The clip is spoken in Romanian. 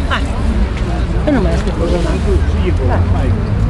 嗨，真的没事， 是一口，卖一口。